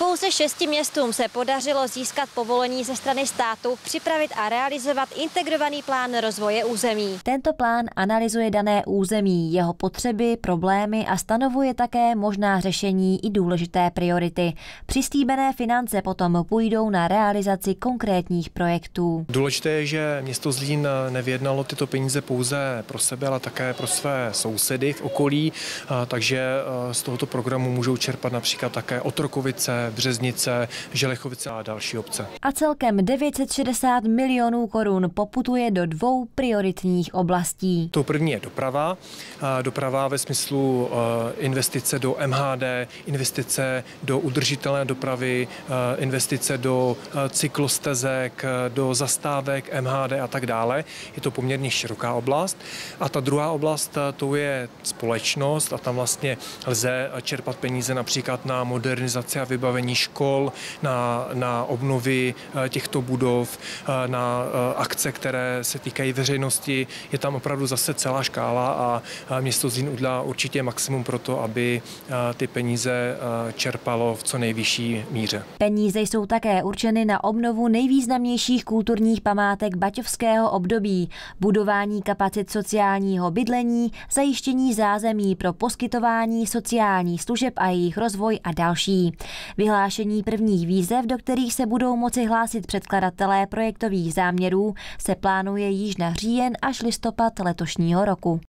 Pouze 6 městům se podařilo získat povolení ze strany státu připravit a realizovat integrovaný plán rozvoje území. Tento plán analyzuje dané území, jeho potřeby, problémy a stanovuje také možná řešení i důležité priority. Přislíbené finance potom půjdou na realizaci konkrétních projektů. Důležité je, že město Zlín nevyjednalo tyto peníze pouze pro sebe, ale také pro své sousedy v okolí, takže z tohoto programu můžou čerpat například také Otrokovice, Březnice, Želechovice a další obce. A celkem 960 milionů korun poputuje do 2 prioritních oblastí. Tou první je doprava. Doprava ve smyslu investice do MHD, investice do udržitelné dopravy, investice do cyklostezek, do zastávek MHD a tak dále. Je to poměrně široká oblast. A ta druhá oblast, to je společnost a tam vlastně lze čerpat peníze například na modernizaci a vybavení škol, na obnovy těchto budov, na akce, které se týkají veřejnosti. Je tam opravdu zase celá škála a město Zlín udělá určitě maximum pro to, aby ty peníze čerpalo v co nejvyšší míře. Peníze jsou také určeny na obnovu nejvýznamnějších kulturních památek baťovského období, budování kapacit sociálního bydlení, zajištění zázemí pro poskytování sociálních služeb a jejich rozvoj a další. Vyhlášení prvních výzev, do kterých se budou moci hlásit předkladatelé projektových záměrů, se plánuje již na říjen až listopad letošního roku.